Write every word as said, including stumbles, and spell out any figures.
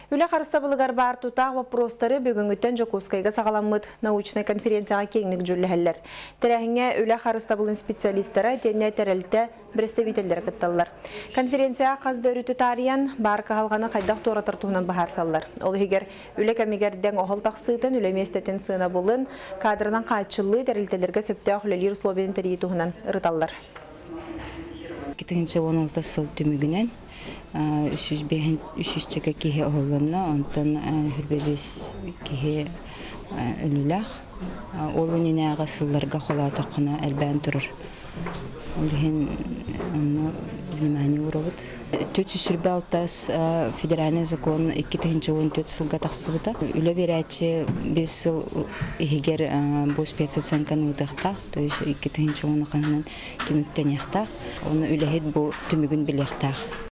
Үлі қарыстабылығар бар тұтақ вопростары бүгінгіттен Жокускайға сағаламыд научный конференцияға кеңнік жүлі Тәрәхіңе үлі қарыстабылын специалистері тенне тәрелті представителдер кітталылар. Конференция қазды өріті тариян бар қағалғаны қайдақ торатыр туғынан бағар салылар. Ол егер үлі кәмегерден оғыл тақсыйтын үлі местетін сына болын кадрынан қайтшылы тәрелтелерге сөпті ақылелер условиен тәрейі туғынан ұрыталылар. Кетігінші он алты сыл түмігінен үш жүз чеке кеге оғылына, онтан хүрбебес кеге үліләқ. Олы нене аға сылларға қола тоқына әлбән тұрыр. Олығын внимание уровод. төрт жүз сүрбе алтас федеральный закон эки тысячи он төрт сылға тақсыбыта. Үлі берәтші бес сыл егер бұл спецоценканы ұтықтақ, то есть эки тысячи он қанынан түміктен яқтақ. Оны үліхет бұл түмігін біліқтақ.